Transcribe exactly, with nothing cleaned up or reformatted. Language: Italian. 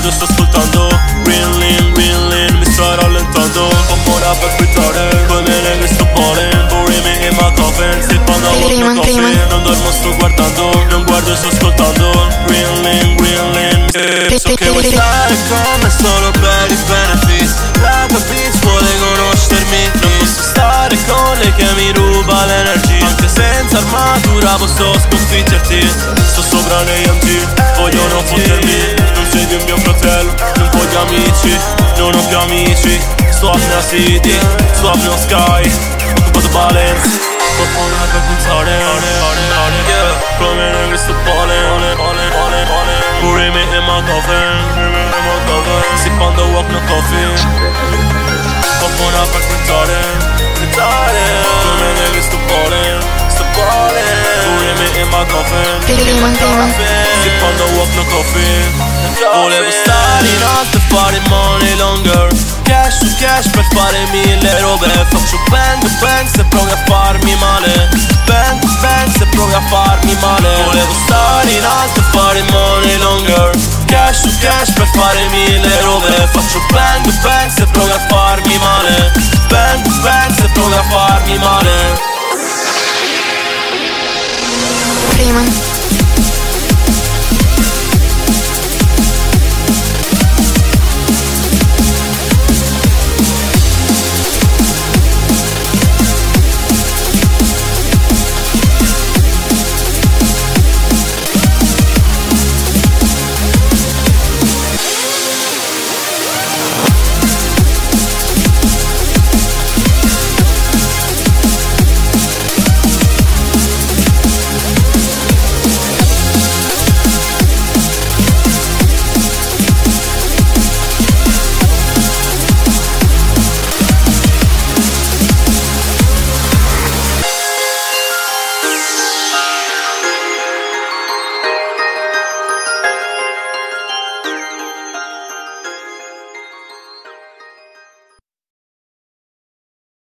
guardo sto ascoltando Green Lane, Green Lane, mi sto rallentando. Ho buona per gridare, come me ne sto ballin'. Bury me in my coffin, sippando a vodka coffee. Non dormo, sto guardando, non guardo, sto ascoltando Green Lane, Green Lane. eh, So che vuoi stare con me solo per i benefits. La capisco, vuole conoscermi. Non posso stare con lei che mi ruba l'energia. Anche senza armatura posso sconfiggerti. Sto sopra nei A M G, vogliono fottermi. Non sei più mio fratello, non voglio amici. Non ho più amici, sto a Apnea City, sto a Apnea Sky. Ho occupato balance, ho buona per pensare. Yeah, come negri sto ballin'. Bury me in my coffin, sippando walk no coffee. Ho buona per pensare, come negri sto ballin'. Bury me in my coffin, sippando walk no coffee. Volevo stare in alto e fare money longer. Cash su cash per fare mille robe. Faccio bang bang se provi a farmi male. Bang bang se provi a farmi male. Volevo stare in alto e fare money longer. Cash su cash per fare mille robe. Faccio bang bang se provi a farmi male. Bang bang se provi a farmi male. Freeman.